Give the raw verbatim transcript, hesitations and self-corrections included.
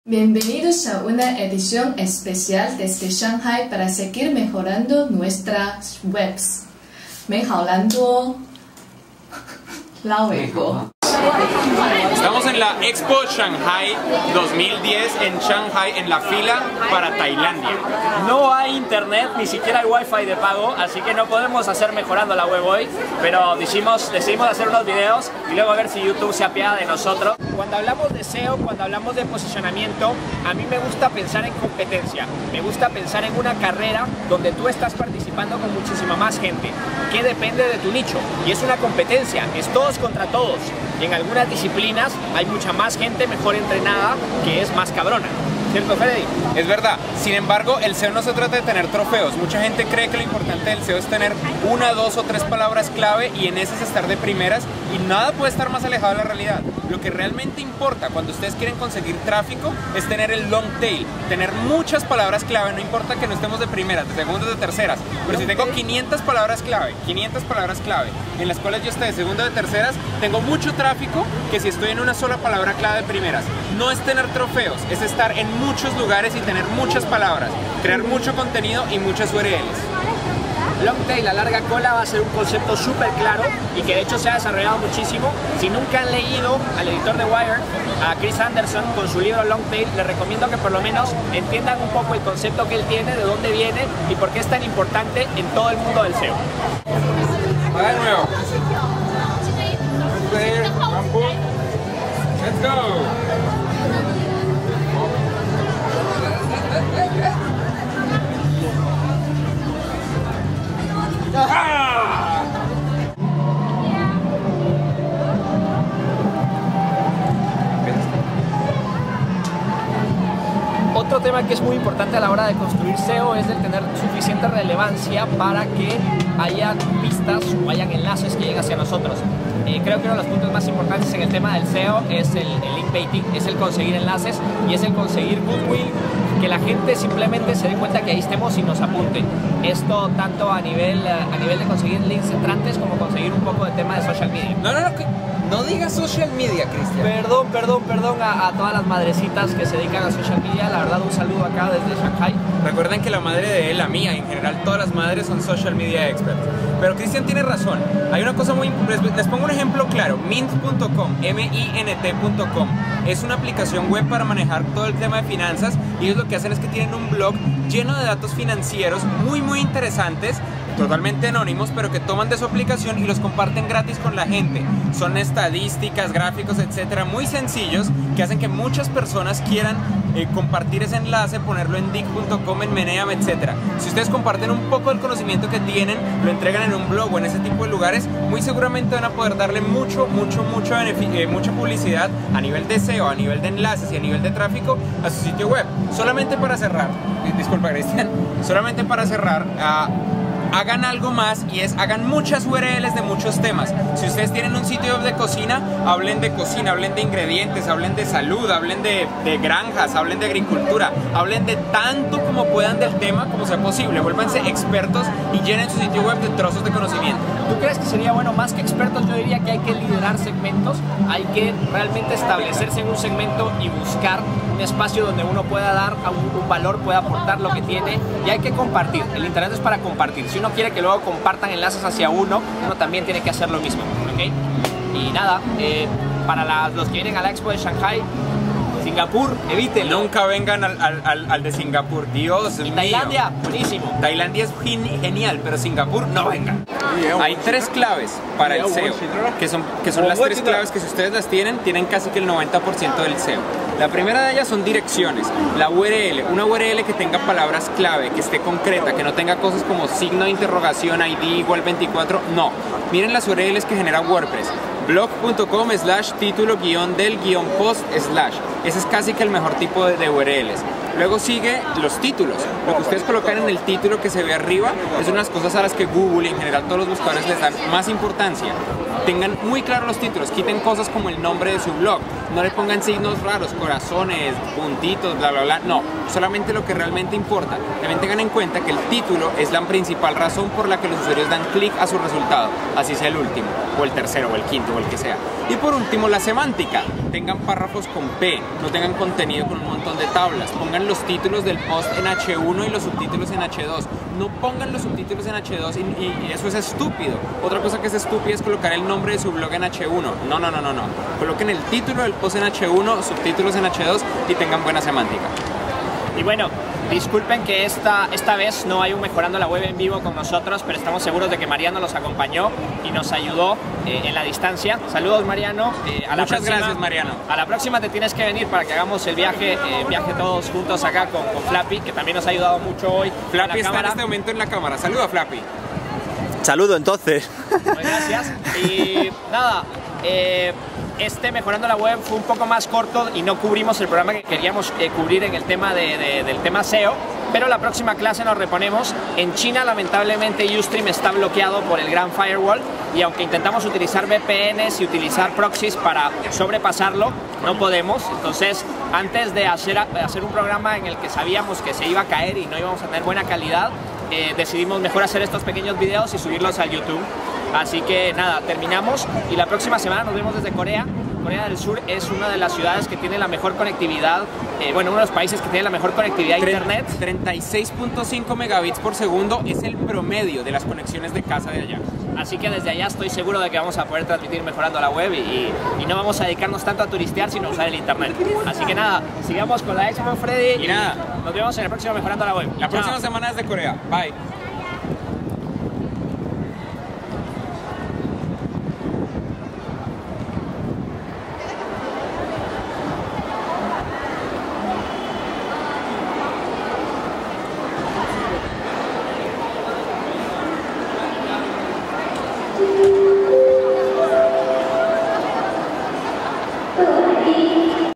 Bienvenidos a una edición especial desde Shanghai para seguir mejorando nuestras webs. 美好蓝多，拉尾国。 Estamos en la Expo Shanghai dos mil diez en Shanghai, en la fila para Tailandia. No hay internet, ni siquiera hay wifi de pago, así que no podemos hacer mejorando la web hoy, pero decidimos, decidimos hacer unos videos y luego a ver si YouTube se apiada de nosotros. Cuando hablamos de S E O, cuando hablamos de posicionamiento, a mí me gusta pensar en competencia, me gusta pensar en una carrera donde tú estás participando con muchísima más gente, que depende de tu nicho, y es una competencia, es todos contra todos. Y en algunas disciplinas hay mucha más gente mejor entrenada que es más cabrona. ¿Cierto, Freddy? Es verdad. Sin embargo, el S E O no se trata de tener trofeos. Mucha gente cree que lo importante del S E O es tener una, dos o tres palabras clave y en esas estar de primeras, y nada puede estar más alejado de la realidad. Lo que realmente importa cuando ustedes quieren conseguir tráfico es tener el long tail, tener muchas palabras clave. No importa que no estemos de primeras, de segundas, de terceras, pero si tengo quinientas palabras clave, quinientas palabras clave en las cuales yo esté de segundas, de terceras, tengo mucho tráfico que si estoy en una sola palabra clave de primeras. No es tener trofeos, es estar en muchos lugares y tener muchas palabras, crear mucho contenido y muchas U R Ls. Long tail, la larga cola, va a ser un concepto súper claro y que de hecho se ha desarrollado muchísimo. Si nunca han leído al editor de Wired, a Chris Anderson, con su libro Long Tail, les recomiendo que por lo menos entiendan un poco el concepto que él tiene, de dónde viene y por qué es tan importante en todo el mundo del S E O. Va de nuevo. Let's go. ¡Ah! Otro tema que es muy importante a la hora de construir S E O es el tener suficiente relevancia para que haya pistas o hayan enlaces que lleguen hacia nosotros. Eh, creo que uno de los puntos más importantes en el tema del S E O es el, el link baiting, es el conseguir enlaces y es el conseguir goodwill, que la gente simplemente se dé cuenta que ahí estemos y nos apunte. Esto tanto a nivel, a nivel de conseguir links entrantes como conseguir un poco de tema de social media. No, no, no, que no digas social media, Cristian. Perdón, perdón, perdón a, a todas las madrecitas que se dedican a social media. La verdad, un saludo acá desde Shanghai. Recuerden que la madre de él, la mía, en general todas las madres son social media experts. Pero Cristian tiene razón. Hay una cosa muy... Les, les pongo un ejemplo claro. Mint punto com, M I N T punto com. Es una aplicación web para manejar todo el tema de finanzas y ellos lo que hacen es que tienen un blog lleno de datos financieros muy muy interesantes, totalmente anónimos, pero que toman de su aplicación y los comparten gratis con la gente. Son estadísticas, gráficos, etcétera, muy sencillos que hacen que muchas personas quieran eh, compartir ese enlace, ponerlo en dic punto com, en Meneam, etcétera. Si ustedes comparten un poco del conocimiento que tienen, lo entregan en un blog o en ese tipo de lugares, muy seguramente van a poder darle mucho, mucho, mucho eh, mucha publicidad a nivel de S E O, a nivel de enlaces y a nivel de tráfico a su sitio web. Solamente para cerrar, disculpa Cristian, solamente para cerrar, uh, hagan algo más y es, hagan muchas U R Ls de muchos temas. Si ustedes tienen un sitio web de cocina, hablen de cocina, hablen de ingredientes, hablen de salud, hablen de, de granjas, hablen de agricultura, hablen de tanto como puedan del tema como sea posible. Vuélvanse expertos y llenen su sitio web de trozos de conocimiento. ¿Tú crees que sería bueno, más que expertos? Yo diría que hay que liderar segmentos, hay que realmente establecerse en un segmento y buscar un espacio donde uno pueda dar un, un valor, pueda aportar lo que tiene, y hay que compartir. El internet es para compartir. Si uno quiere que luego compartan enlaces hacia uno, uno también tiene que hacer lo mismo, ¿ok? Y nada, eh, para la, los que vienen a la Expo de Shanghai, Singapur, evítenlo. Nunca vengan al, al, al de Singapur, Dios mío. Tailandia, buenísimo. Tailandia es genial, pero Singapur no vengan. Hay tres claves para el S E O, que son, que son las tres claves que si ustedes las tienen, tienen casi que el noventa por ciento del S E O. La primera de ellas son direcciones, la U R L, una U R L que tenga palabras clave, que esté concreta, que no tenga cosas como signo de interrogación, I D igual veinticuatro, no. Miren las U R Ls que genera WordPress. blog punto com slash título guión del guión post slash. Ese es casi que el mejor tipo de, de U R Ls. Luego sigue los títulos. Lo que ustedes colocan en el título que se ve arriba es unas cosas a las que Google y en general todos los buscadores les dan más importancia. Tengan muy claros los títulos, quiten cosas como el nombre de su blog, no le pongan signos raros, corazones, puntitos, bla bla bla, no, solamente lo que realmente importa. También tengan en cuenta que el título es la principal razón por la que los usuarios dan clic a su resultado, así sea el último, o el tercero, o el quinto, o el que sea. Y por último, la semántica. tengan párrafos con P, no tengan contenido con un montón de tablas. Pongan los títulos del post en hache uno y los subtítulos en hache dos. No pongan los subtítulos en hache dos y, y, y eso es estúpido. Otra cosa que es estúpida es colocar el nombre de su blog en hache uno. No, no, no, no, no. Coloquen el título del post en hache uno, subtítulos en hache dos y tengan buena semántica. Y bueno, disculpen que esta, esta vez no hay un Mejorando la Web en vivo con nosotros, pero estamos seguros de que Mariano los acompañó y nos ayudó eh, en la distancia. Saludos, Mariano. Eh, a la Muchas próxima, gracias, Mariano. A la próxima te tienes que venir para que hagamos el viaje, eh, viaje todos juntos acá con, con Flappy, que también nos ha ayudado mucho hoy. Flappy está en este momento en la cámara. Saluda, Flappy. Saludo, entonces. Pues gracias. Y nada, eh, este Mejorando la Web fue un poco más corto y no cubrimos el programa que queríamos eh, cubrir en el tema de, de, del tema S E O, pero la próxima clase nos reponemos. En China, lamentablemente, Ustream está bloqueado por el Gran Firewall y aunque intentamos utilizar V P Ns y utilizar proxies para sobrepasarlo, no podemos. Entonces, antes de hacer, hacer un programa en el que sabíamos que se iba a caer y no íbamos a tener buena calidad, eh, decidimos mejor hacer estos pequeños videos y subirlos al YouTube. Así que nada, terminamos y la próxima semana nos vemos desde Corea. Corea del Sur es una de las ciudades que tiene la mejor conectividad, eh, bueno, uno de los países que tiene la mejor conectividad a internet. treinta y seis punto cinco megabits por segundo es el promedio de las conexiones de casa de allá. Así que desde allá estoy seguro de que vamos a poder transmitir Mejorando la Web y, y, y no vamos a dedicarnos tanto a turistear, sino a usar el internet. Así que nada, sigamos con la Expo, Freddy, y, y nada, nos vemos en el próximo Mejorando la Web. La Chao. próxima semana es de Corea. Bye.